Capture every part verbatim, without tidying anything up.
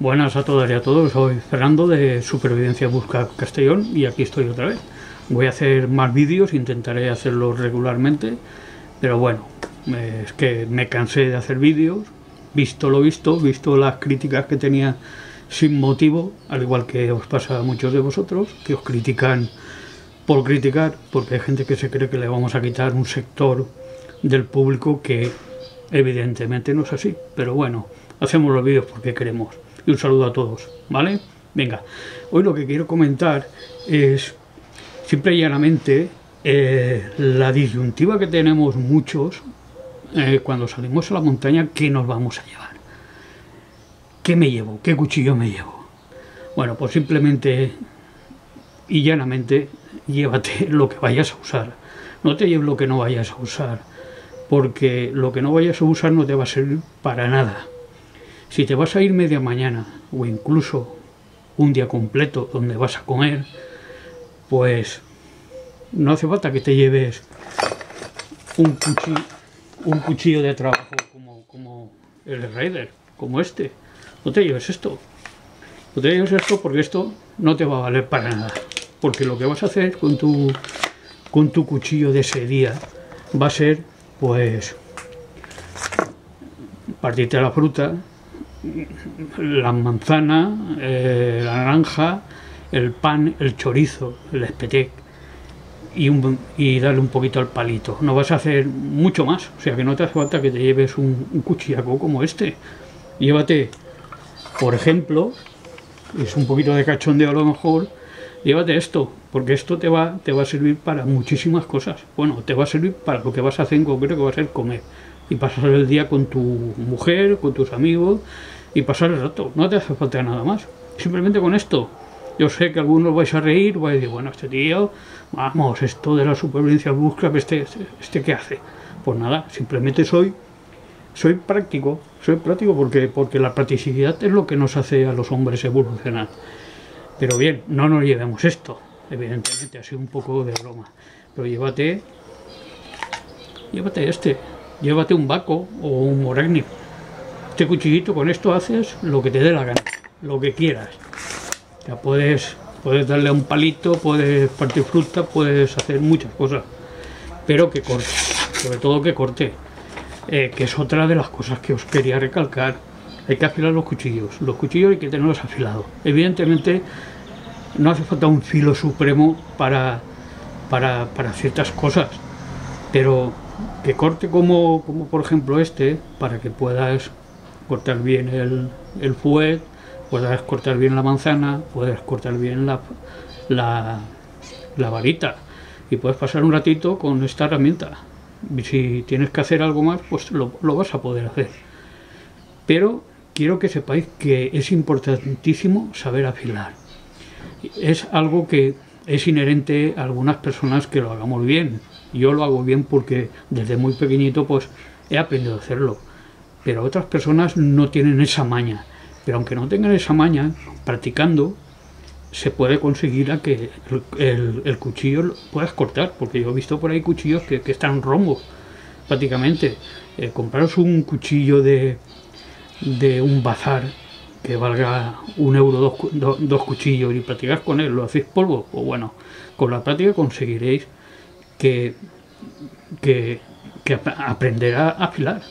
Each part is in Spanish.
Buenas a todas y a todos, soy Fernando de Supervivencia Busca Castellón y aquí estoy otra vez. Voy a hacer más vídeos, intentaré hacerlos regularmente, pero bueno, es que me cansé de hacer vídeos, visto lo visto, visto las críticas que tenía sin motivo, al igual que os pasa a muchos de vosotros, que os critican por criticar, porque hay gente que se cree que le vamos a quitar un sector del público que evidentemente no es así, pero bueno, hacemos los vídeos porque queremos. Y un saludo a todos, ¿vale? Venga, hoy lo que quiero comentar es, simple y llanamente, eh, la disyuntiva que tenemos muchos eh, cuando salimos a la montaña. ¿Qué nos vamos a llevar? ¿Qué me llevo? ¿Qué cuchillo me llevo? Bueno, pues simplemente y llanamente, llévate lo que vayas a usar. No te lleves lo que no vayas a usar, porque lo que no vayas a usar no te va a servir para nada. Si te vas a ir media mañana o incluso un día completo donde vas a comer, pues no hace falta que te lleves un cuchillo, un cuchillo de trabajo como, como el Raider, como este. No te lleves esto. No te lleves esto porque esto no te va a valer para nada. Porque lo que vas a hacer con tu, con tu cuchillo de ese día va a ser, pues, partirte la fruta, la manzana, eh, la naranja, el pan, el chorizo, el espetec y, un, y darle un poquito al palito. No vas a hacer mucho más, o sea que no te hace falta que te lleves un, un cuchillaco como este. Llévate, por ejemplo, es un poquito de cachondeo a lo mejor, llévate esto, porque esto te va, te va a servir para muchísimas cosas. Bueno, te va a servir para lo que vas a hacer en concreto, que va a ser comer y pasar el día con tu mujer, con tus amigos y pasar el rato. No te hace falta nada más. Simplemente con esto. Yo sé que algunos vais a reír, vais a decir, bueno, este tío, vamos, esto de la supervivencia busca, este, este, este ¿qué hace? Pues nada, simplemente soy soy práctico, soy práctico porque, porque la practicidad es lo que nos hace a los hombres evolucionar. Pero bien, no nos llevemos esto, evidentemente, ha sido un poco de broma. Pero llévate, llévate este. Llévate un Baco o un Moragni. Este cuchillito, con esto haces lo que te dé la gana, lo que quieras. Ya puedes, puedes darle a un palito, puedes partir fruta, puedes hacer muchas cosas. Pero que corte, sobre todo que corte. Eh, que es otra de las cosas que os quería recalcar. Hay que afilar los cuchillos. Los cuchillos hay que tenerlos afilados. Evidentemente, no hace falta un filo supremo para, para, para ciertas cosas. Pero que corte como, como por ejemplo este, para que puedas cortar bien el, el fuet, puedas cortar bien la manzana, puedes cortar bien la, la, la varita y puedes pasar un ratito con esta herramienta. Y si tienes que hacer algo más, pues lo, lo vas a poder hacer. Pero quiero que sepáis que es importantísimo saber afilar. Es algo que es inherente a algunas personas que lo hagamos bien. Yo lo hago bien porque desde muy pequeñito pues he aprendido a hacerlo. Pero otras personas no tienen esa maña. Pero aunque no tengan esa maña, practicando, se puede conseguir a que el, el, el cuchillo lo puedas cortar. Porque yo he visto por ahí cuchillos que, que están rombos, prácticamente. Eh, compraros un cuchillo de, de un bazar que valga un euro, dos, dos, dos cuchillos y practicar con él, lo hacéis polvo. O bueno, con la práctica conseguiréis que, que, que aprender a afilar.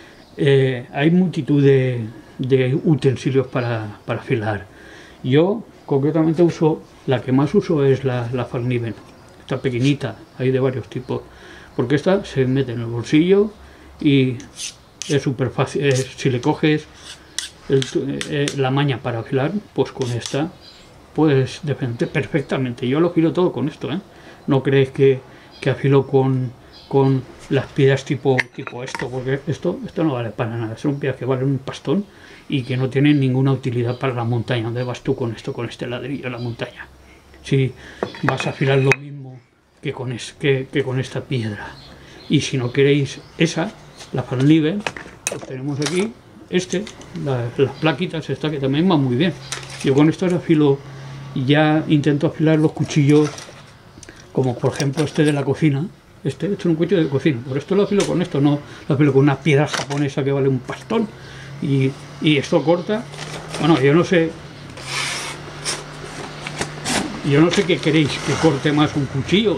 Eh, hay multitud de, de utensilios para, para afilar. Yo concretamente uso, la que más uso es la, la Falkniven, esta pequeñita, hay de varios tipos, porque esta se mete en el bolsillo y es súper fácil. Eh, si le coges el, eh, la maña para afilar, pues con esta puedes defenderte perfectamente. Yo lo afilo todo con esto, ¿eh? No creéis que que afilo con, con las piedras tipo, tipo esto, porque esto, esto no vale para nada. Son piedras que valen un pastón y que no tienen ninguna utilidad para la montaña. ¿Dónde vas tú con esto, con este ladrillo en la montaña? Si vas a afilar lo mismo que con, es, que, que con esta piedra. Y si no queréis esa, la Falkniven, pues tenemos aquí este, la, las plaquitas, esta que también va muy bien. Yo con esto afilo, ya intento afilar los cuchillos, como por ejemplo este de la cocina. Este, este es un cuchillo de cocina, por esto lo afilo con esto, no lo afilo con una piedra japonesa que vale un pastón. Y, y esto corta Bueno, yo no sé... Yo no sé qué queréis, que corte más un cuchillo.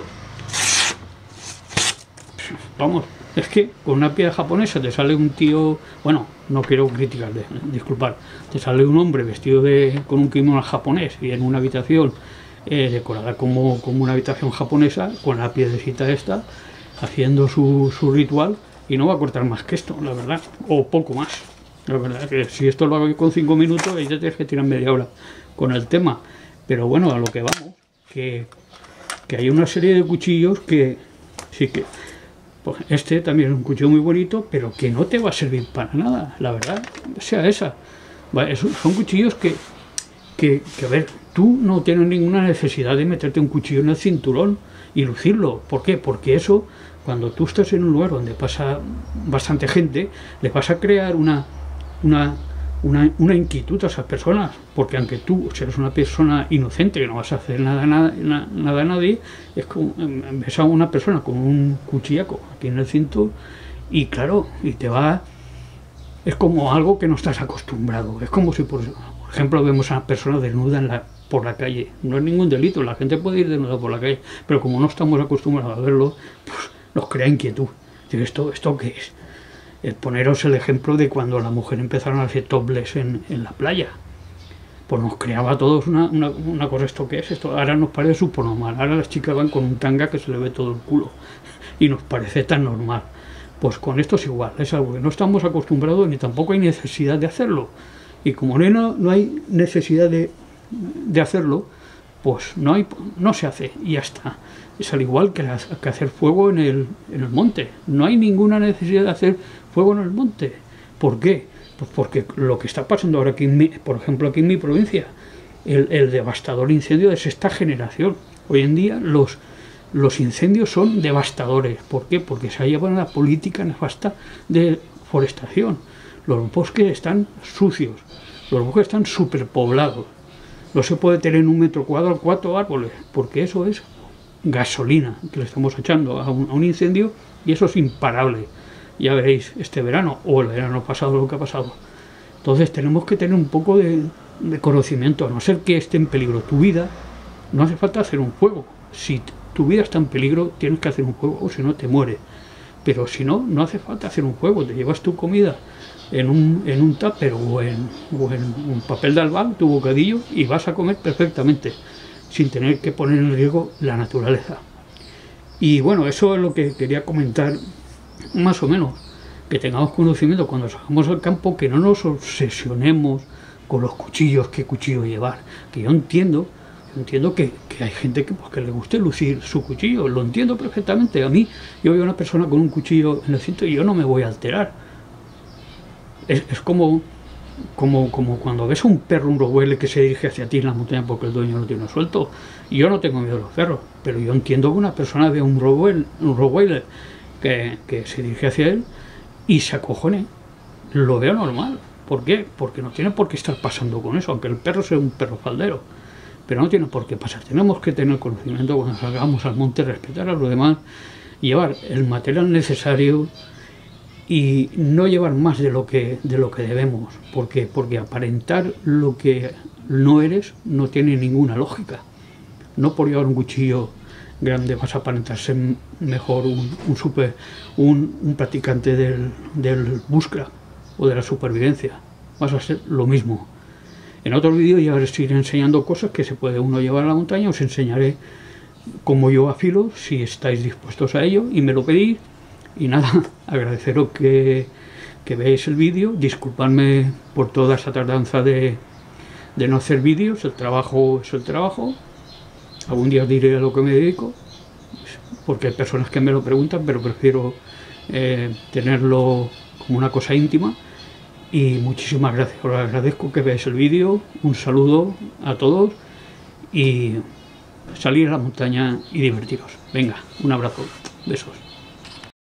Vamos, es que con una piedra japonesa te sale un tío... Bueno, no quiero criticarle, disculpar. Te sale un hombre vestido de con un kimono japonés y en una habitación eh, decorada como, como una habitación japonesa, con la piedrecita esta, haciendo su, su ritual, y no va a cortar más que esto, la verdad, o poco más. La verdad que si esto lo hago con cinco minutos, ahí te tienes que tirar media hora con el tema. Pero bueno, a lo que vamos, que, que hay una serie de cuchillos que sí que... Pues este también es un cuchillo muy bonito, pero que no te va a servir para nada, la verdad, sea esa. Vale, son cuchillos que, que, que, a ver, tú no tienes ninguna necesidad de meterte un cuchillo en el cinturón y lucirlo. ¿Por qué? Porque eso, cuando tú estás en un lugar donde pasa bastante gente, le vas a crear una... una Una, una inquietud a esas personas, porque aunque tú seas una persona inocente que no vas a hacer nada, nada, nada a nadie, es como ves a una persona con un cuchillaco aquí en el cinto y claro, y te va, es como algo que no estás acostumbrado. Es como si por, por ejemplo vemos a una persona desnuda en la, por la calle. No es ningún delito, la gente puede ir desnuda por la calle, pero como no estamos acostumbrados a verlo, pues nos crea inquietud. ¿Esto, esto qué es? El poneros el ejemplo de cuando las mujeres empezaron a hacer topless en, en la playa. Pues nos creaba a todos una, una, una cosa, ¿esto qué es? Esto ahora nos parece súper normal. Ahora las chicas van con un tanga que se le ve todo el culo. Y nos parece tan normal. Pues con esto es igual. Es algo que no estamos acostumbrados ni tampoco hay necesidad de hacerlo. Y como no, no hay necesidad de, de hacerlo, pues no, hay, no se hace y ya está. Es al igual que, las, que hacer fuego en el, en el monte. No hay ninguna necesidad de hacer fuego en el monte. ¿Por qué? Pues porque lo que está pasando ahora aquí, en mi, por ejemplo aquí en mi provincia, el, el devastador incendio de sexta generación. Hoy en día los, los incendios son devastadores. ¿Por qué? Porque se ha llevado una política nefasta de forestación. Los bosques están sucios, los bosques están superpoblados. No se puede tener en un metro cuadrado cuatro árboles, porque eso es gasolina que le estamos echando a un, a un incendio y eso es imparable. Ya veréis este verano o el verano pasado lo que ha pasado. Entonces tenemos que tener un poco de, de conocimiento, a no ser que esté en peligro tu vida, no hace falta hacer un fuego. Si tu vida está en peligro tienes que hacer un fuego o si no te mueres. Pero si no, no hace falta hacer un fuego, te llevas tu comida en un, en un tupper o en, o en un papel de albal, tu bocadillo, y vas a comer perfectamente, sin tener que poner en riesgo la naturaleza. Y bueno, eso es lo que quería comentar, más o menos, que tengamos conocimiento cuando salgamos al campo, que no nos obsesionemos con los cuchillos, qué cuchillo llevar, que yo entiendo, yo entiendo que, que hay gente que, pues, que le guste lucir su cuchillo, lo entiendo perfectamente. A mí, yo veo a una persona con un cuchillo en el cinto y yo no me voy a alterar. Es, es como, como, como cuando ves a un perro, un rottweiler que se dirige hacia ti en la montaña porque el dueño lo tiene suelto. Y yo no tengo miedo a los perros, pero yo entiendo que una persona ve a un rottweiler, un rottweiler que, que se dirige hacia él y se acojone. Lo veo normal. ¿Por qué? Porque no tiene por qué estar pasando con eso, aunque el perro sea un perro faldero. Pero no tiene por qué pasar. Tenemos que tener conocimiento cuando salgamos al monte, respetar a los demás, llevar el material necesario y no llevar más de lo que de lo que debemos, porque porque aparentar lo que no eres no tiene ninguna lógica. No por llevar un cuchillo grande vas a aparentar ser mejor un, un super un, un practicante del, del bushcraft o de la supervivencia. Vas a ser lo mismo. En otro vídeo ya os iré enseñando cosas que se puede uno llevar a la montaña. Os enseñaré cómo yo afilo, si estáis dispuestos a ello y me lo pedís. Y nada, agradeceros que, que veáis el vídeo, disculpadme por toda esta tardanza de, de no hacer vídeos, el trabajo es el trabajo, algún día os diré a lo que me dedico, porque hay personas que me lo preguntan, pero prefiero eh, tenerlo como una cosa íntima. Y muchísimas gracias, os agradezco que veáis el vídeo, un saludo a todos y salir a la montaña y divertiros. Venga, un abrazo, besos.